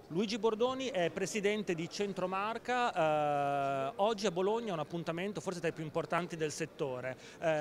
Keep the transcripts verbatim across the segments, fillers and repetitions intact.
Luigi Bordoni è presidente di Centromarca, eh, oggi a Bologna è un appuntamento forse tra i più importanti del settore.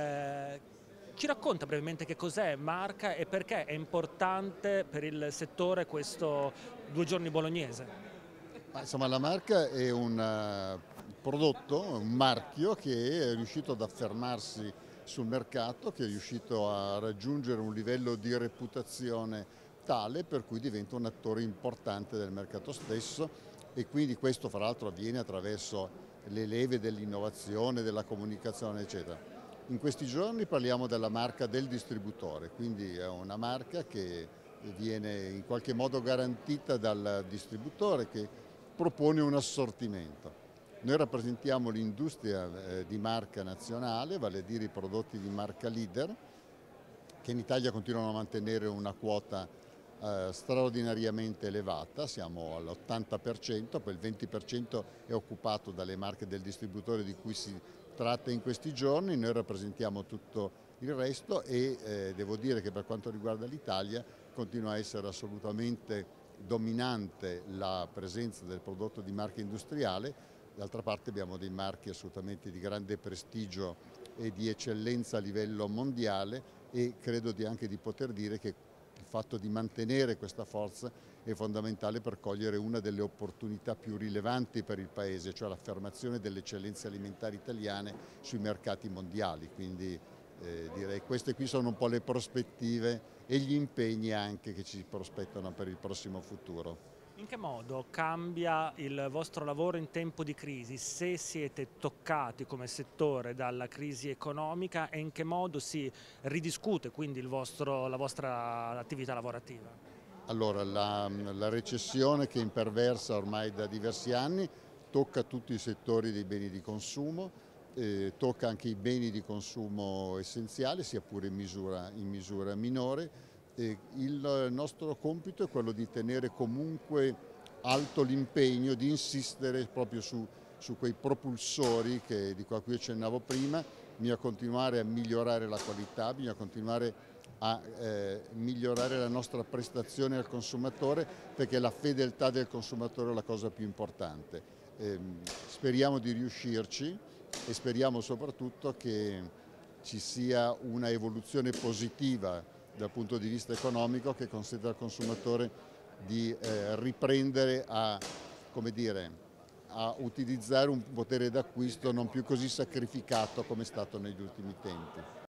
Eh, ci racconta brevemente che cos'è Marca e perché è importante per il settore questo due giorni bolognese? Ma, insomma, la marca è un eh, prodotto, un marchio che è riuscito ad affermarsi sul mercato, che è riuscito a raggiungere un livello di reputazione tale per cui diventa un attore importante del mercato stesso, e quindi questo fra l'altro avviene attraverso le leve dell'innovazione, della comunicazione, eccetera. In questi giorni parliamo della marca del distributore, quindi è una marca che viene in qualche modo garantita dal distributore, che propone un assortimento. Noi rappresentiamo l'industria eh, di marca nazionale, vale a dire i prodotti di marca leader, che in Italia continuano a mantenere una quota eh, straordinariamente elevata. Siamo all'ottanta per cento, poi il venti per cento è occupato dalle marche del distributore di cui si tratta in questi giorni. Noi rappresentiamo tutto il resto e eh, devo dire che per quanto riguarda l'Italia continua a essere assolutamente dominante la presenza del prodotto di marca industriale. D'altra parte abbiamo dei marchi assolutamente di grande prestigio e di eccellenza a livello mondiale, e credo di anche di poter dire che il fatto di mantenere questa forza è fondamentale per cogliere una delle opportunità più rilevanti per il Paese, cioè l'affermazione delle eccellenze alimentari italiane sui mercati mondiali. Quindi eh, direi queste qui sono un po' le prospettive e gli impegni anche che ci prospettano per il prossimo futuro. In che modo cambia il vostro lavoro in tempo di crisi, se siete toccati come settore dalla crisi economica, e in che modo si ridiscute quindi il vostro- la vostra attività lavorativa? Allora, la, la recessione che imperversa ormai da diversi anni tocca tutti i settori dei beni di consumo, eh, tocca anche i beni di consumo essenziali, sia pure in misura, in misura minore. Eh, il nostro compito è quello di tenere comunque alto l'impegno, di insistere proprio su, su quei propulsori che, di cui accennavo prima. Bisogna continuare a migliorare la qualità, bisogna continuare a eh, migliorare la nostra prestazione al consumatore, perché la fedeltà del consumatore è la cosa più importante. Eh, speriamo di riuscirci e speriamo soprattutto che ci sia una evoluzione positiva dal punto di vista economico, che consenta al consumatore di eh, riprendere a, come dire, a utilizzare un potere d'acquisto non più così sacrificato come è stato negli ultimi tempi.